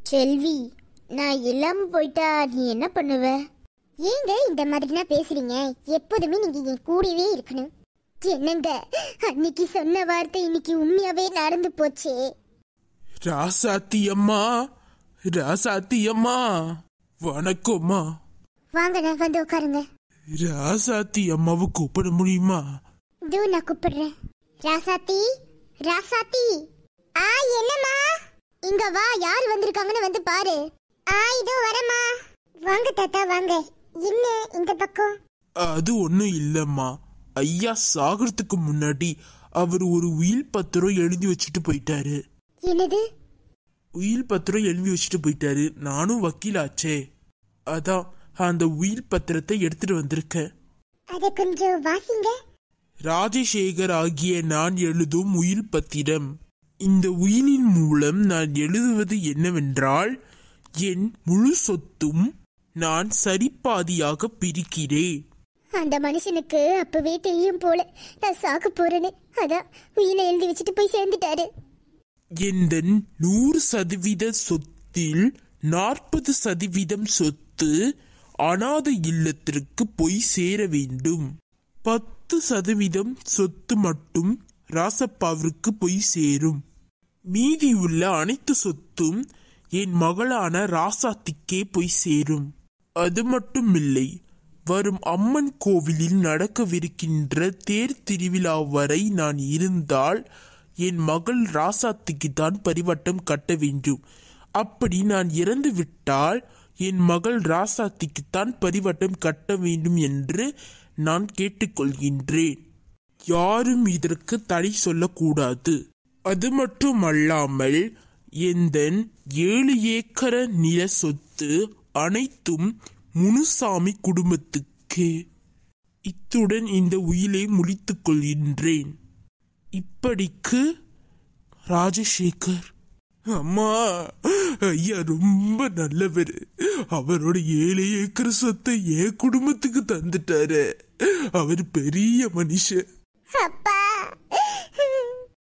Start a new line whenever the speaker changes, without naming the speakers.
செல்வி, நான் இல்லாம போயிட்டா நீ என்ன பண்ணுவ? ஏங்க இந்த மாதிரிலாம் பேசுறீங்க? எப்போதுமே நீங்க என் கூடவே இருக்கணும். என்னங்க, அன்னைக்கு சொன்ன வார்த்தை இன்னைக்கு உண்மையாவே நடந்து போச்சே.
ராசாத்தி அம்மா, ராசாத்தி அம்மா, வணக்கம்மா.
வாங்க, வந்து உட்காருங்க.
ராசாத்தி அம்மாவை கூப்பிட முடியுமா?
இதோ நான் கூப்பிடுறேன். ராசாத்தி, ராசாத்தி. என்னம்மா? இங்க வா, யார் வந்திருக்காங்கன்னு வந்து பாரு. இதோ வரமா. வாங்க தாத்தா, வாங்க. என்ன இந்த பக்கம்?
அது ஒண்ணும் இல்லம்மா. ஐயா சாகிறதுக்கு முன்னாடி அவர் ஒரு உயில் பத்திரம் எழுதி வச்சுட்டு போயிட்டாரு.
என்னது?
உயில் பத்திரம் எழுதி வச்சுட்டு போயிட்டாரு. நானும் வக்கீலாச்சே, அதான் அந்த உயில் பத்திரத்தை எடுத்துட்டு வந்திருக்கேன்.
அத கொஞ்சம் வாசிங்க.
ராஜசேகர் ஆகிய நான் எழுதும் உயில் பத்திரம். இந்த உயிலின் மூலம் நான் எழுதுவது என்னவென்றால், என் முழு சொத்தும் நான் சரிபாதியாக பிரிக்கிறேன்.
அந்த மனுஷனுக்கு அப்பவே தெரியும் போல நான் சாக போறேன்னு. அதான் உயிரை எழுதி வச்சுட்டு போய் சேர்ந்துட்டாரு.
எந்த 100% சொத்தில் 40% சொத்து அனாதை இல்லத்திற்கு போய் சேர வேண்டும். 10% சொத்து மட்டும் ராசப்பாவிற்கு போய் சேரும். மீதி உள்ள அனைத்து சொத்தும் என் மகளான ராசாத்திக்கே போய் சேரும். அது மட்டுமில்லை, வரும் அம்மன் கோவிலில் நடக்கவிருக்கின்ற தேர் திருவிழா வரை நான் இருந்தால் என் மகள் ராசாத்திக்கு தான் பரிவட்டம் கட்ட வேண்டும். அப்படி நான் இறந்து விட்டால் என் மகள் ராசாத்திக்குத்தான் பரிவட்டம் கட்ட வேண்டும் என்று நான் கேட்டுக்கொள்கின்றேன். யாரும் இதற்கு தடை சொல்லக்கூடாது. அது மட்டுமல்லாமல் எந்த 7 ஏக்கர் நில சொத்து அனைத்தும் முனுசாமி குடும்பத்துக்கு. இத்துடன் இந்த உயிலை முடித்துக் கொள்கின்றேன். இப்படிக்கு ராஜசேகர். அம்மா, ஐயா ரொம்ப நல்லவர். அவரோட 7 ஏக்கர் சொத்தை என் குடும்பத்துக்கு தந்துட்டாரு. அவர் பெரிய மனுஷன்.